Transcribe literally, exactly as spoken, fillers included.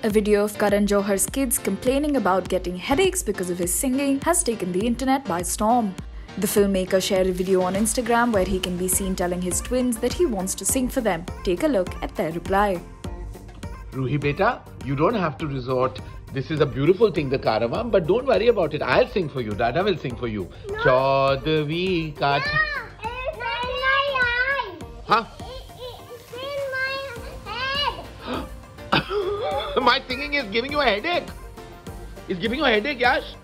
A video of Karan Johar's kids complaining about getting headaches because of his singing has taken the internet by storm. The filmmaker shared a video on Instagram where he can be seen telling his twins that he wants to sing for them. Take a look at their reply. Ruhi beta, you don't have to resort. This is a beautiful thing, the caravan, but don't worry about it. I'll sing for you. Dada will sing for you. No. Chaudhvi ka... No, it's in my eyes. Huh? It, it's in my head. My singing is giving you a headache. It's giving you a headache, Yash.